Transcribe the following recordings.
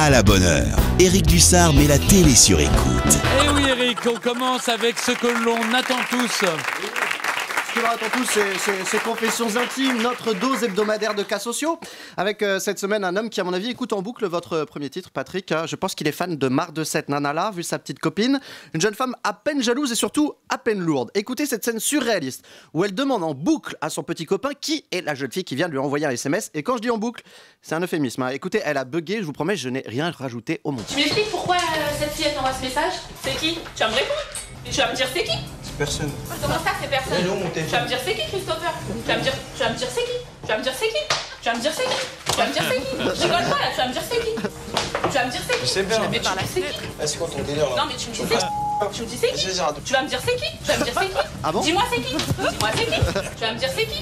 à la bonne heure. Éric Dussard met la télé sur écoute. Et oui Éric, on commence avec ce que l'on attend tous. Ce que l'on attend tous, c'est Confessions intimes, notre dose hebdomadaire de cas sociaux. Avec cette semaine un homme qui, à mon avis, écoute en boucle votre premier titre, Patrick. Je pense qu'il est fan de marre de cette nana-là, vu sa petite copine. Une jeune femme à peine jalouse et surtout à peine lourde. Écoutez cette scène surréaliste où elle demande en boucle à son petit copain qui est la jeune fille qui vient de lui envoyer un SMS. Et quand je dis en boucle, c'est un euphémisme. Écoutez, elle a bugué, je vous promets, je n'ai rien rajouté au montage. Tu m'expliques pourquoi cette fille elle t'envoie ce message? C'est qui? Tu vas me répondre? Et tu vas me dire c'est qui? C'est personne. Comment ça c'est personne? Mais non, mon téléphone. Tu vas me dire c'est qui, Christopher? Tu vas me dire c'est qui? Tu vas me dire c'est qui? Tu vas me dire c'est qui? Tu vas me dire c'est qui? Je rigole pas là, tu vas me dire c'est qui? Tu vas me dire c'est qui? Je sais bien. Mais par là c'est qui? Ah, c'est quoi ton délire là? Non mais tu me dis c'est qui? Tu me dis c'est qui? Tu vas me dire c'est qui? Tu vas me dire c'est qui? Ah bon? Dis-moi c'est qui? Dis-moi c'est qui? Tu vas me dire c'est qui?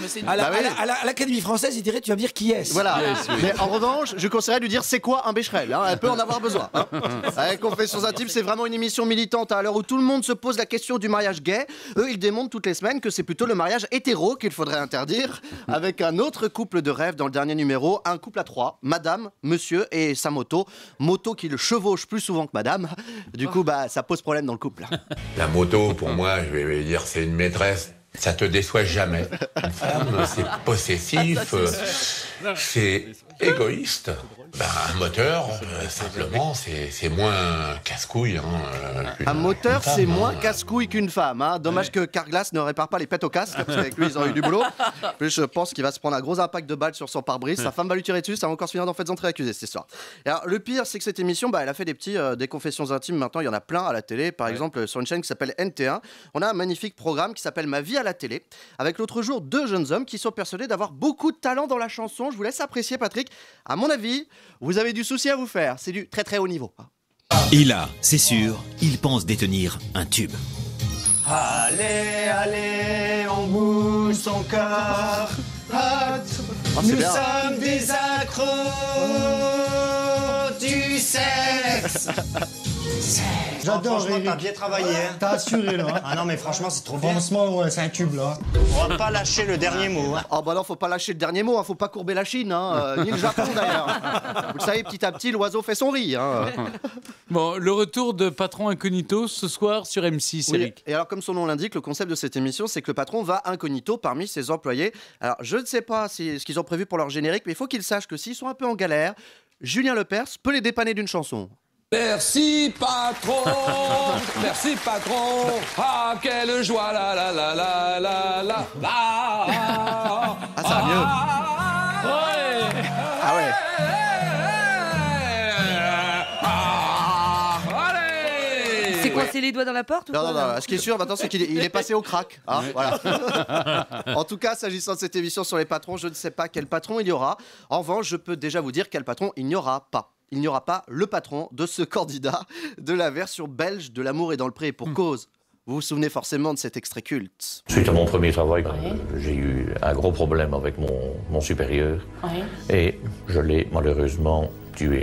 À l'Académie française, il dirait tu vas me dire qui est-ce. Voilà. Mais en revanche, je conseillerais de lui dire c'est quoi un bécherel. Elle peut en avoir besoin. Confessions intimes, c'est vraiment une émission militante à l'heure où tout le monde se pose la question du mariage gay. Eux, ils démontrent toutes les semaines que c'est plutôt le mariage hétéro qu'il faudrait interdire. Avec un autre couple de rêve dans le dernier numéro, un couple à trois, madame, monsieur et sa moto. Moto qui le chevauche plus souvent que madame. Du coup, ça pose problème dans le couple. La moto, pour moi, je vais dire, c'est une maîtresse. Ça te déçoit jamais. Une femme, c'est possessif, c'est égoïste. Un moteur, simplement, c'est moins casse-couille. Un moteur, c'est moins casse-couille qu'une femme. Dommage que Carglass ne répare pas les pètes au casque, parce qu'avec lui, ils ont eu du boulot. Puis je pense qu'il va se prendre un gros impact de balle sur son pare-brise. Sa femme va lui tirer dessus, ça va encore se finir dans Faites entrer accusé, cette histoire. Et alors, le pire, c'est que cette émission, elle a fait des confessions intimes. Maintenant, il y en a plein à la télé. Par exemple, sur une chaîne qui s'appelle NT1, on a un magnifique programme qui s'appelle Ma vie à la télé, avec l'autre jour 2 jeunes hommes qui sont persuadés d'avoir beaucoup de talent dans la chanson. Je vous laisse apprécier, Patrick. À mon avis, vous avez du souci à vous faire. C'est du très très haut niveau. Et là, c'est sûr, il pense détenir un tube. Allez, allez, on bouge son corps. Nous bien. sommes des accros du sexe. J'adore, franchement, t'as Eric. bien travaillé. T'as assuré, là. Ah non, mais franchement, c'est trop bien. Franchement, ouais, c'est un tube, là. On va pas lâcher le dernier mot. Non, faut pas lâcher le dernier mot, faut pas courber la Chine, ni le Japon d'ailleurs. Vous le savez, petit à petit, l'oiseau fait son riz. Bon, le retour de Patron Incognito ce soir sur M6, Oui, Éric. et alors, comme son nom l'indique, le concept de cette émission, c'est que le patron va incognito parmi ses employés. Alors, je ne sais pas ce qu'ils ont prévu pour leur générique, mais il faut qu'ils sachent que s'ils sont un peu en galère, Julien Lepers peut les dépanner d'une chanson. Merci patron, merci patron, ah quelle joie la la la la la la la. Ah, ça va mieux. Ah ouais. C'est coincé les doigts dans la porte ou Non, quoi, non, non. Ce qui est sûr maintenant, c'est qu'il est passé au crack. Voilà. En tout cas, s'agissant de cette émission sur les patrons, je ne sais pas quel patron il y aura. En revanche, je peux déjà vous dire quel patron il n'y aura pas. Il n'y aura pas le patron de ce candidat de la version belge de L'amour est dans le pré. Pour cause, vous vous souvenez forcément de cet extrait culte. Suite à mon premier travail, j'ai eu un gros problème avec mon supérieur et je l'ai malheureusement tué.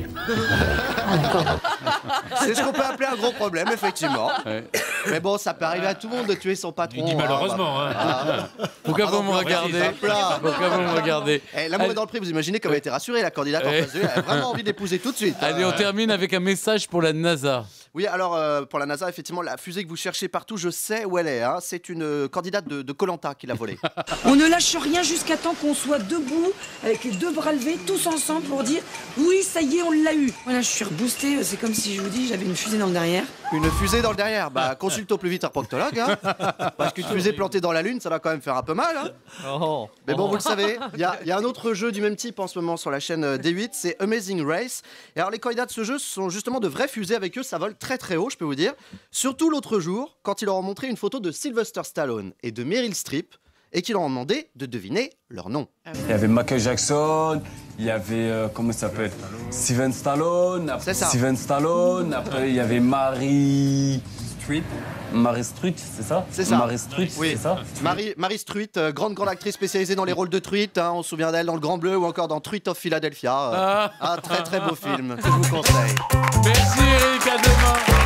C'est ce qu'on peut appeler un gros problème, effectivement. Mais bon, ça peut arriver à tout le monde de tuer son patron. Il dit malheureusement. Pourquoi vous me regardez? Pourquoi vous me regardez? L'amour est dans le prix, vous imaginez comme elle était rassurée, la candidate en face de lui. Elle a vraiment envie d'épouser tout de suite. Allez, on termine avec un message pour la NASA. Oui, alors pour la NASA, effectivement, la fusée que vous cherchez partout, je sais où elle est. C'est une candidate de Koh-Lanta qui l'a volée. On ne lâche rien jusqu'à temps qu'on soit debout, avec les 2 bras levés, tous ensemble pour dire oui, ça y est, on l'a eu. Voilà, je suis reboostée, c'est comme si je vous dis j'avais une fusée dans le derrière. Une fusée dans le derrière, consulte au plus vite un proctologue. Parce qu'une fusée plantée dans la Lune, ça va quand même faire un peu mal. Mais bon, vous le savez, il y a un autre jeu du même type en ce moment sur la chaîne D8, c'est Amazing Race. Et alors les candidats de ce jeu sont justement de vraies fusées, avec eux ça vole très très haut, je peux vous dire. Surtout l'autre jour, quand ils leur ont montré une photo de Sylvester Stallone et de Meryl Streep, et qu'ils leur ont demandé de deviner leur nom. Il y avait Michael Jackson, il y avait, comment ça s'appelle, Steven Stallone, après C'est ça. Steven Stallone, après il y avait Marie Street, c'est ça? C'est ça. Marie Street, Oui. c'est ça? Marie Street, grande actrice spécialisée dans les rôles de truite. On se souvient d'elle dans Le Grand Bleu ou encore dans Truite of Philadelphia. Un très très beau film que je vous conseille. Merci Éric, à demain.